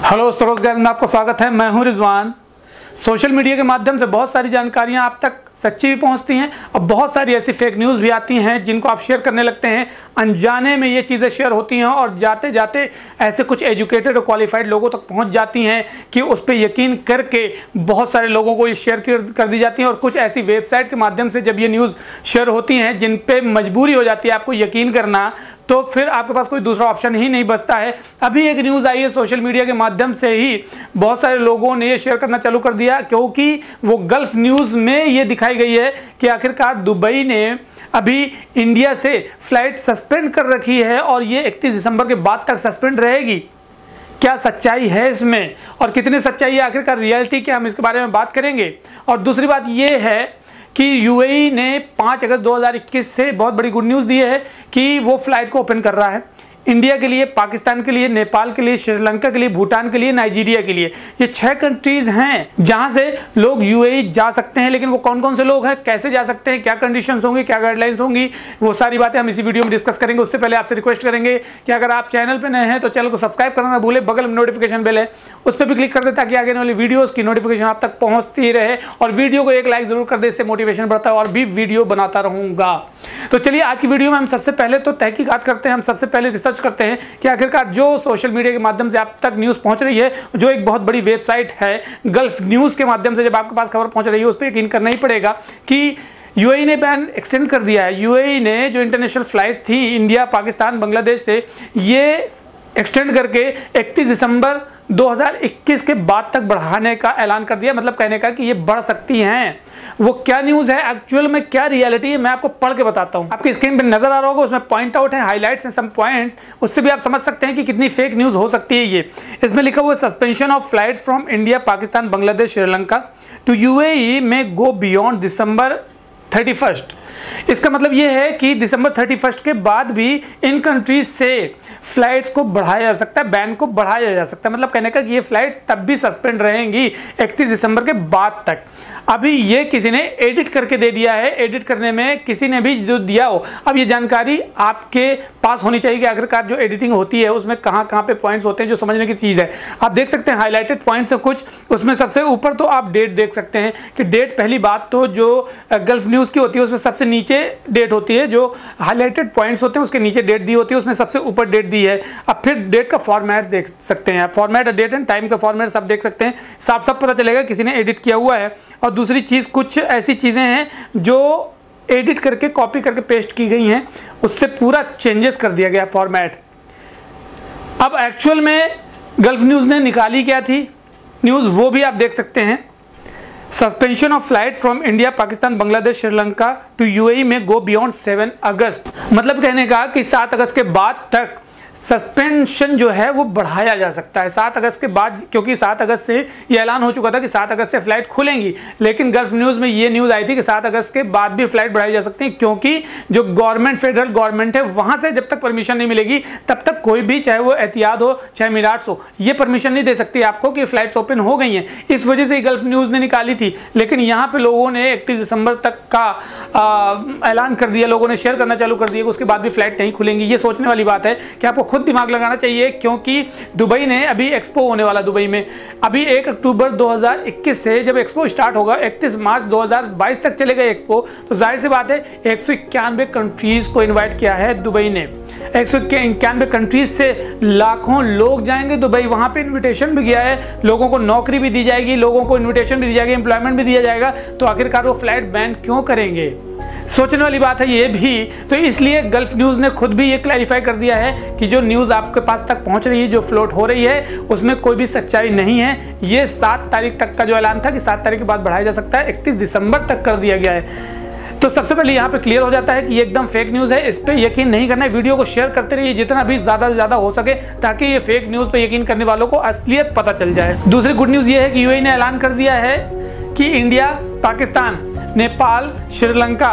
Hello रोजगार में आपका स्वागत है। मैं हूं रिजवान। सोशल मीडिया के माध्यम से बहुत सारी जानकारियां आप तक सच्ची भी पहुंचती हैं और बहुत सारी ऐसी फेक न्यूज़ भी आती हैं जिनको आप शेयर करने लगते हैं। अनजाने में ये चीज़ें शेयर होती हैं और जाते जाते ऐसे कुछ एजुकेटेड और क्वालिफाइड लोगों तक पहुंच जाती हैं कि उस पर यकीन करके बहुत सारे लोगों को ये शेयर कर दी जाती हैं। और कुछ ऐसी वेबसाइट के माध्यम से जब ये न्यूज़ शेयर होती हैं जिन पर मजबूरी हो जाती है आपको यकीन करना, तो फिर आपके पास कोई दूसरा ऑप्शन ही नहीं बचता है। अभी एक न्यूज़ आई है सोशल मीडिया के माध्यम से ही बहुत सारे लोगों ने ये शेयर करना चालू कर दिया, क्योंकि वो गल्फ न्यूज़ में ये दिखाई गई है कि आखिरकार दुबई ने अभी इंडिया से फ्लाइट सस्पेंड कर रखी है और ये 31 दिसंबर के बाद तक सस्पेंड रहेगी। क्या सच्चाई है इसमें और कितनी सच्चाई है, आखिरकार रियलिटी क्या, हम इसके बारे में बात करेंगे। और दूसरी बात ये है कि यूएई ने 5 अगस्त 2021 से बहुत बड़ी गुड न्यूज़ दी है कि वो फ्लाइट को ओपन कर रहा है इंडिया के लिए, पाकिस्तान के लिए, नेपाल के लिए, श्रीलंका के लिए, भूटान के लिए, नाइजीरिया के लिए। ये 6 कंट्रीज़ हैं जहां से लोग यूएई जा सकते हैं। लेकिन वो कौन कौन से लोग हैं, कैसे जा सकते हैं, क्या कंडीशंस होंगी, क्या गाइडलाइंस होंगी, वो सारी बातें हम इसी वीडियो में डिस्कस करेंगे। उससे पहले आपसे रिक्वेस्ट करेंगे कि अगर आप चैनल पर नए हैं तो चैनल को सब्सक्राइब करना ना भूलें। बगल में नोटिफिकेशन बेल है, उस पर भी क्लिक कर दे ताकि आगे आने वाली वीडियोज़ की नोटिफिकेशन आप तक पहुँचती रहे। और वीडियो को एक लाइक जरूर कर दे, इससे मोटिवेशन बढ़ता है और भी वीडियो बनाता रहूँगा। तो चलिए आज की वीडियो में हम सबसे पहले तो तहकीकात करते हैं, हम सबसे पहले रिसर्च करते हैं कि आखिरकार जो सोशल मीडिया के माध्यम से आप तक न्यूज़ पहुंच रही है, जो एक बहुत बड़ी वेबसाइट है गल्फ न्यूज़ के माध्यम से जब आपके पास खबर पहुंच रही है, उस पर यकीन करना ही पड़ेगा कि यूएई ने बैन एक्सटेंड कर दिया है। यूएई ने जो इंटरनेशनल फ्लाइट्स थी इंडिया, पाकिस्तान, बांग्लादेश से, ये एक्सटेंड करके 31 दिसंबर 2021 के बाद तक बढ़ाने का ऐलान कर दिया। मतलब कहने का कि ये बढ़ सकती हैं। वो क्या न्यूज़ है, एक्चुअल में क्या रियलिटी है, मैं आपको पढ़ के बताता हूँ। आपकी स्क्रीन पे नजर आ रहा होगा, उसमें पॉइंट आउट है, हाइलाइट्स हैं, सम पॉइंट्स, उससे भी आप समझ सकते हैं कि कितनी फेक न्यूज़ हो सकती है ये। इसमें लिखा हुआ suspension of flights from India, Pakistan, Bangladesh, Sri Lanka to UAE में गो बियॉन्ड दिसंबर 31। इसका मतलब यह है कि दिसंबर 31 के बाद भी इन कंट्रीज से फ्लाइट्स को बढ़ाया जा सकता है, बैन को बढ़ाया जा सकता है। मतलब कहने का कि ये फ्लाइट तब भी सस्पेंड रहेंगी 31 दिसंबर के बाद तक। अभी ये किसी ने एडिट करके दे दिया है, एडिट करने में किसी ने भी जो दिया हो। अब ये जानकारी आपके पास होनी चाहिए कि आखिरकार जो एडिटिंग होती है उसमें कहाँ कहाँ पे पॉइंट्स होते हैं जो समझने की चीज़ है। आप देख सकते हैं हाईलाइटेड पॉइंट्स है कुछ, उसमें सबसे ऊपर तो आप डेट देख सकते हैं कि डेट, पहली बात तो जो गल्फ न्यूज़ की होती है उसमें सबसे नीचे डेट होती है, जो हाईलाइटेड पॉइंट्स होते हैं उसके नीचे डेट दी होती है, उसमें सबसे ऊपर डेट दी है। अब फिर डेट का फॉर्मेट देख सकते हैं, फॉर्मेट, डेट एंड टाइम का फॉर्मेट सब देख सकते हैं, साफ साफ पता चलेगा किसी ने एडिट किया हुआ है। और दूसरी चीज़, कुछ ऐसी चीज़ें हैं जो एडिट करके कॉपी करके पेस्ट की गई हैं, उससे पूरा चेंजेस कर दिया गया फॉर्मेट। अब एक्चुअल में गल्फ न्यूज़ ने निकाली क्या थी न्यूज़, वो भी आप देख सकते हैं। Suspension of flights from India, Pakistan, Bangladesh, Sri Lanka to UAE में गो बियॉन्ड 7 अगस्त। मतलब कहने का कि 7 अगस्त के बाद तक सस्पेंशन जो है वो बढ़ाया जा सकता है 7 अगस्त के बाद, क्योंकि 7 अगस्त से ये ऐलान हो चुका था कि 7 अगस्त से फ्लाइट खुलेंगी। लेकिन गल्फ न्यूज़ में ये न्यूज़ आई थी कि 7 अगस्त के बाद भी फ्लाइट बढ़ाई जा सकती है, क्योंकि जो गवर्नमेंट, फेडरल गवर्नमेंट है, वहाँ से जब तक परमिशन नहीं मिलेगी तब तक कोई भी, चाहे वो एहतियात हो चाहे मिराट्स हो, ये परमिशन नहीं दे सकती आपको कि फ्लाइट्स ओपन हो गई हैं। इस वजह से गल्फ न्यूज़ ने निकाली थी। लेकिन यहाँ पर लोगों ने 31 दिसंबर तक का ऐलान कर दिया, लोगों ने शेयर करना चालू कर दिया कि उसके बाद भी फ्लाइट नहीं खुलेंगी। ये सोचने वाली बात है कि आपको खुद दिमाग लगाना चाहिए, क्योंकि दुबई ने अभी एक्सपो होने वाला, दुबई में अभी 1 अक्टूबर 2021 से जब एक्सपो स्टार्ट होगा 31 मार्च 2022 तक चलेगा एक्सपो, तो जाहिर सी बात है 191 कंट्रीज को इनवाइट किया है दुबई ने। 191 कंट्रीज से लाखों लोग जाएंगे दुबई, वहां पे इनविटेशन भी गया है, लोगों को नौकरी भी दी जाएगी, लोगों को इनविटेशन भी दी जाएगी, एम्प्लॉयमेंट भी दिया जाएगा। तो आखिरकार वो फ्लाइट बैन क्यों करेंगे, सोचने वाली बात है ये भी। तो इसलिए गल्फ न्यूज़ ने खुद भी ये क्लैरिफाई कर दिया है कि जो न्यूज़ आपके पास तक पहुंच रही है, जो फ्लोट हो रही है, उसमें कोई भी सच्चाई नहीं है। ये 7 तारीख तक का जो ऐलान था कि 7 तारीख के बाद बढ़ाया जा सकता है, 31 दिसंबर तक कर दिया गया है। तो सबसे पहले यहाँ पे क्लियर हो जाता है कि ये एकदम फेक न्यूज़ है, इस पर यकीन नहीं करना है। वीडियो को शेयर करते रहिए जितना भी ज़्यादा से ज़्यादा हो सके, ताकि ये फेक न्यूज़ पे यकीन करने वालों को असलियत पता चल जाए। दूसरी गुड न्यूज़ ये है कि यूएई ने ऐलान कर दिया है कि इंडिया, पाकिस्तान, नेपाल, श्रीलंका,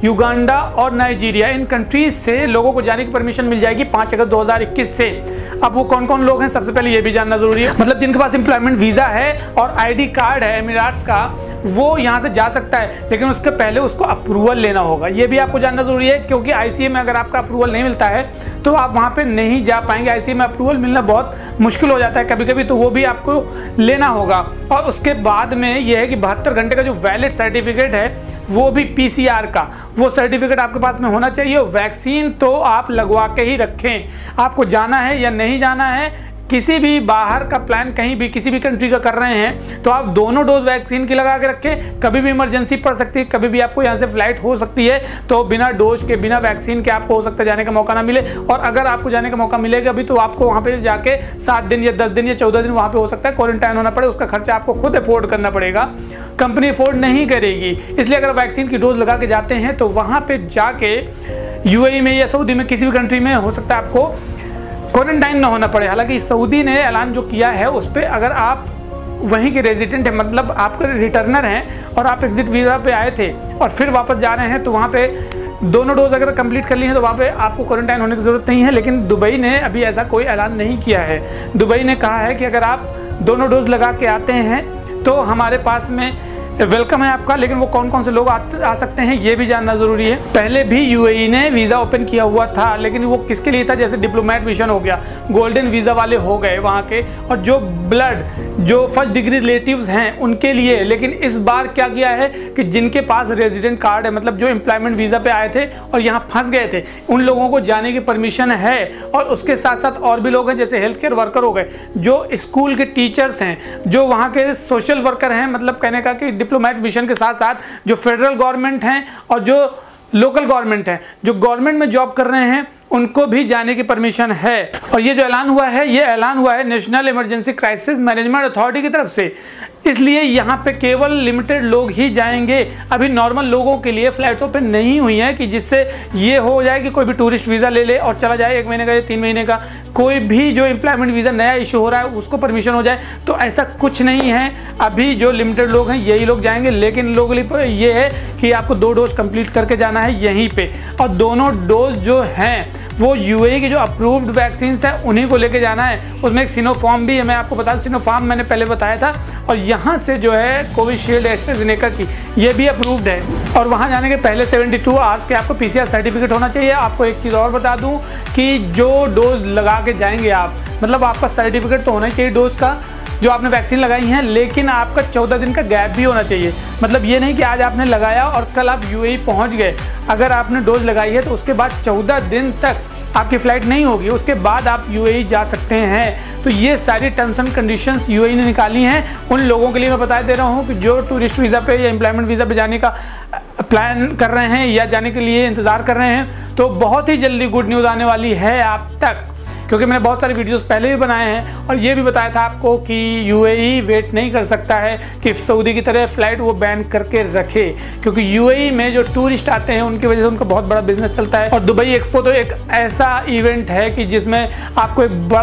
युगांडा और नाइजीरिया, इन कंट्रीज से लोगों को जाने की परमिशन मिल जाएगी 5 अगस्त 2021 से। अब वो कौन कौन लोग हैं सबसे पहले ये भी जानना जरूरी है। मतलब जिनके पास एम्प्लॉयमेंट वीजा है और आईडी कार्ड है एमिरेट्स का, वो यहाँ से जा सकता है, लेकिन उसके पहले उसको अप्रूवल लेना होगा। ये भी आपको जानना जरूरी है, क्योंकि आईसीए में अगर आपका अप्रूवल नहीं मिलता है तो आप वहाँ पे नहीं जा पाएंगे। आईसीए में अप्रूवल मिलना बहुत मुश्किल हो जाता है कभी कभी, तो वो भी आपको लेना होगा। और उसके बाद में ये है कि 72 घंटे का जो वैलिड सर्टिफिकेट है, वो भी पीसीआर का, वो सर्टिफिकेट आपके पास में होना चाहिए। वैक्सीन तो आप लगवा के ही रखें। आपको जाना है या नहीं जाना है, किसी भी बाहर का प्लान कहीं भी किसी भी कंट्री का कर रहे हैं, तो आप दोनों डोज वैक्सीन की लगा के रखें। कभी भी इमरजेंसी पड़ सकती है, कभी भी आपको यहाँ से फ्लाइट हो सकती है, तो बिना डोज के, बिना वैक्सीन के आपको हो सकता है जाने का मौका ना मिले। और अगर आपको जाने का मौका मिलेगा भी, तो आपको वहाँ पे जाके 7 दिन या 10 दिन या 14 दिन वहाँ पे हो सकता है क्वारंटाइन होना पड़े। उसका खर्चा आपको खुद अफोर्ड करना पड़ेगा, कंपनी अफोर्ड नहीं करेगी। इसलिए अगर वैक्सीन की डोज लगा के जाते हैं तो वहाँ पर जाके यूएई में या सऊदी में, किसी भी कंट्री में हो सकता है आपको क्वारंटाइन ना होना पड़े। हालांकि सऊदी ने ऐलान जो किया है उस पर, अगर आप वहीं के रेजिडेंट हैं, मतलब आपके रिटर्नर हैं और आप एग्जिट वीज़ा पे आए थे और फिर वापस जा रहे हैं, तो वहाँ पे दोनों डोज अगर कंप्लीट कर ली है तो वहाँ पे आपको क्वारंटाइन होने की ज़रूरत नहीं है। लेकिन दुबई ने अभी ऐसा कोई ऐलान नहीं किया है। दुबई ने कहा है कि अगर आप दोनों डोज लगा के आते हैं तो हमारे पास में वेलकम है आपका। लेकिन वो कौन कौन से लोग आ सकते हैं ये भी जानना जरूरी है। पहले भी यूएई ने वीज़ा ओपन किया हुआ था, लेकिन वो किसके लिए था, जैसे डिप्लोमेट मिशन हो गया, गोल्डन वीज़ा वाले हो गए वहाँ के, और जो ब्लड, जो फर्स्ट डिग्री रिलेटिव्स हैं उनके लिए। लेकिन इस बार क्या किया है कि जिनके पास रेजिडेंट कार्ड है, मतलब जो एम्प्लॉयमेंट वीज़ा पे आए थे और यहाँ फंस गए थे, उन लोगों को जाने की परमिशन है। और उसके साथ साथ और भी लोग हैं, जैसे हेल्थ केयर वर्कर हो गए, जो स्कूल के टीचर्स हैं, जो वहाँ के सोशल वर्कर हैं, मतलब कहने का कि डिप्लोमेट मिशन के साथ साथ जो फेडरल गवर्नमेंट हैं और जो लोकल गवर्नमेंट हैं, जो गवर्नमेंट में जॉब कर रहे हैं, उनको भी जाने की परमिशन है। और ये जो ऐलान हुआ है, ये ऐलान हुआ है national emergency crisis management authority की तरफ से। इसलिए यहाँ पे केवल लिमिटेड लोग ही जाएंगे। अभी नॉर्मल लोगों के लिए फ्लाइट्स ओपन नहीं हुई हैं कि जिससे ये हो जाए कि कोई भी टूरिस्ट वीज़ा ले ले और चला जाए 1 महीने का या 3 महीने का। कोई भी जो एम्प्लॉयमेंट वीज़ा नया इशू हो रहा है उसको परमिशन हो जाए, तो ऐसा कुछ नहीं है। अभी जो लिमिटेड लोग हैं यही लोग जाएंगे। लेकिन लोगों के लिए ये है कि आपको 2 डोज कंप्लीट करके जाना है यहीं पे, और दोनों डोज जो हैं वो यूएई की जो अप्रूव्ड वैक्सीन है उन्हीं को लेके जाना है। उसमें एक सिनोफार्म भी है, मैं आपको बता दूं, सिनोफार्म मैंने पहले बताया था। और यहाँ से जो है कोविशील्ड, एस्ट्राजेनेका की, ये भी अप्रूव्ड है। और वहाँ जाने के पहले 72 आवर्स के आपको पीसीआर सर्टिफिकेट होना चाहिए। आपको एक चीज़ और बता दूँ कि जो डोज लगा के जाएंगे आप, मतलब आपका सर्टिफिकेट तो होना ही चाहिए डोज का जो आपने वैक्सीन लगाई है, लेकिन आपका 14 दिन का गैप भी होना चाहिए। मतलब ये नहीं कि आज आपने लगाया और कल आप यूएई पहुंच गए। अगर आपने डोज लगाई है तो उसके बाद 14 दिन तक आपकी फ़्लाइट नहीं होगी, उसके बाद आप यूएई जा सकते हैं। तो ये सारी टर्म्स एंड कंडीशंस यूएई ने निकाली हैं उन लोगों के लिए। मैं बता दे रहा हूँ कि जो टूरिस्ट वीज़ा पे या एम्प्लॉयमेंट वीज़ा पे जाने का प्लान कर रहे हैं या जाने के लिए इंतज़ार कर रहे हैं, तो बहुत ही जल्दी गुड न्यूज़ आने वाली है आप तक। क्योंकि मैंने बहुत सारे वीडियोस पहले भी बनाए हैं और ये भी बताया था आपको कि यूएई वेट नहीं कर सकता है कि सऊदी की तरह फ़्लाइट वो बैन करके रखे, क्योंकि यूएई में जो टूरिस्ट आते हैं उनकी वजह से उनका बहुत बड़ा बिजनेस चलता है। और दुबई एक्सपो तो एक ऐसा इवेंट है कि जिसमें आपको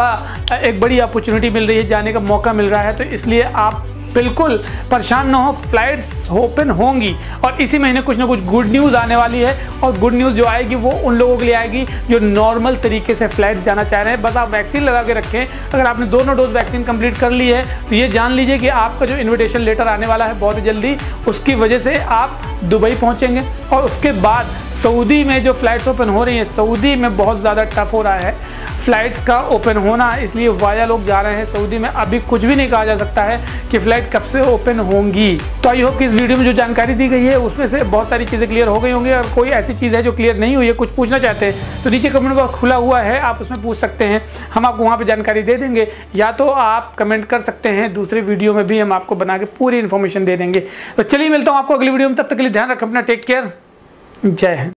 एक बड़ी अपॉर्चुनिटी मिल रही है, जाने का मौका मिल रहा है। तो इसलिए आप बिल्कुल परेशान ना हो, फ्लाइट्स ओपन होंगी और इसी महीने कुछ ना कुछ गुड न्यूज़ आने वाली है। और गुड न्यूज़ जो आएगी वो उन लोगों के लिए आएगी जो नॉर्मल तरीके से फ्लाइट जाना चाह रहे हैं। बस आप वैक्सीन लगा के रखें। अगर आपने दोनों डोज वैक्सीन कंप्लीट कर ली है तो ये जान लीजिए कि आपका जो इन्विटेशन लेटर आने वाला है बहुत जल्दी, उसकी वजह से आप दुबई पहुँचेंगे। और उसके बाद सऊदी में जो फ्लाइट्स ओपन हो रही हैं, सऊदी में बहुत ज़्यादा टफ हो रहा है फ़्लाइट्स का ओपन होना, इसलिए वाया लोग जा रहे हैं सऊदी में। अभी कुछ भी नहीं कहा जा सकता है कि फ़्लाइट कब से ओपन होंगी। तो आई होप कि इस वीडियो में जो जानकारी दी गई है उसमें से बहुत सारी चीज़ें क्लियर हो गई होंगी। और कोई ऐसी चीज़ है जो क्लियर नहीं हुई है, कुछ पूछना चाहते हैं, तो नीचे कमेंट बॉक्स खुला हुआ है, आप उसमें पूछ सकते हैं, हम आपको वहाँ पर जानकारी दे देंगे। या तो आप कमेंट कर सकते हैं, दूसरे वीडियो में भी हम आपको बना के पूरी इन्फॉर्मेशन दे देंगे। तो चलिए मिलता हूँ आपको अगली वीडियो में, तब तक के लिए ध्यान रखें अपना, टेक केयर, जय हिंद।